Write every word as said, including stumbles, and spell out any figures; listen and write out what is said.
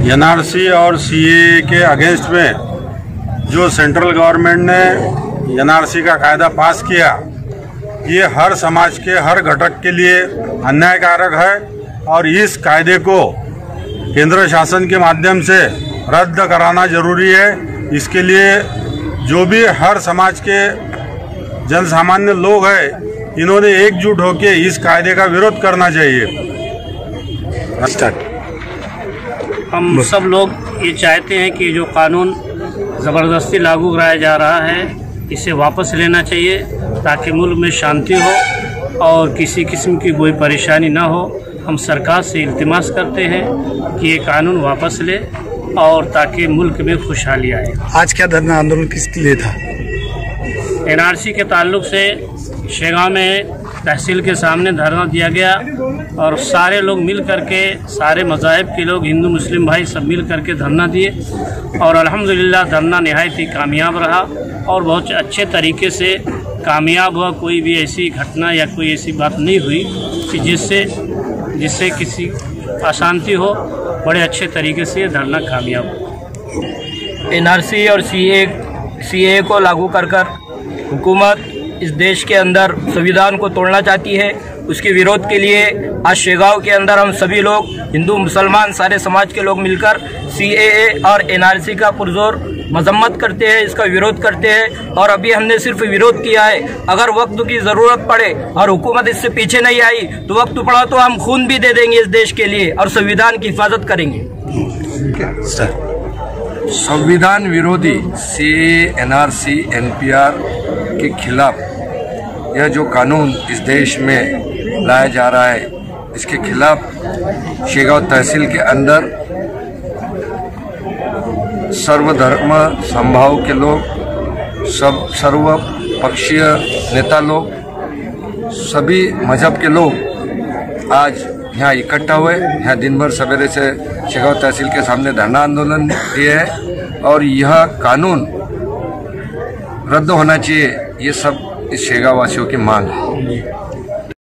N R सी और सी ए ए के against में जो सेंट्रल गवर्नमेंट ने एन आर सी का कायदा पास किया, ये हर समाज के हर घटक के लिए अन्यायकारक है और इस कायदे को केंद्र शासन के माध्यम से रद्द कराना जरूरी है। इसके लिए जो भी हर समाज के जन सामान्य लोग हैं, इन्होंने एकजुट होकर इस कायदे का विरोध करना चाहिए। हम सब लोग ये चाहते हैं कि जो कानून ज़बरदस्ती लागू कराया जा रहा है, इसे वापस लेना चाहिए ताकि मुल्क में शांति हो और किसी किस्म की कोई परेशानी ना हो। हम सरकार से इल्तिमास करते हैं कि ये कानून वापस ले और ताकि मुल्क में खुशहाली आए। आज क्या धरना आंदोलन किस लिए था? एन आर सी के ताल्लुक से शेगांव में तहसील के सामने धरना दिया गया और सारे लोग मिल करके, सारे मज़ाहिब के लोग, हिंदू मुस्लिम भाई सब मिल करके धरना दिए और अल्हम्दुलिल्लाह धरना निहायत ही कामयाब रहा और बहुत अच्छे तरीके से कामयाब हुआ। कोई भी ऐसी घटना या कोई ऐसी बात नहीं हुई कि जिससे जिससे किसी अशांति हो। बड़े अच्छे तरीके से ये धरना कामयाब हो। एन आर सी और सी ए सी ए को लागू कर कर हुकूमत इस देश के अंदर संविधान को तोड़ना चाहती है। उसके विरोध के लिए आज शेगांव के अंदर हम सभी लोग, हिंदू मुसलमान सारे समाज के लोग मिलकर सी ए ए और एन आर सी का पुरजोर मजम्मत करते हैं, इसका विरोध करते हैं। और अभी हमने सिर्फ विरोध किया है। अगर वक्त की ज़रूरत पड़े और हुकूमत इससे पीछे नहीं आई तो वक्त पड़ा तो हम खून भी दे देंगे इस देश के लिए और संविधान की हिफाजत करेंगे। संविधान विरोधी C A, N R C, N P R के खिलाफ यह जो कानून इस देश में लाया जा रहा है, इसके खिलाफ शेगांव तहसील के अंदर सर्वधर्म समभाव के लोग, सब सर्व पक्षीय नेता लोग, सभी मजहब के लोग आज यहाँ इकट्ठा हुए। यहाँ दिन भर सवेरे से शेगांव तहसील के सामने धरना आंदोलन दिए है और यह कानून रद्द होना चाहिए, ये सब इस शेगांव वासियों की मांग है।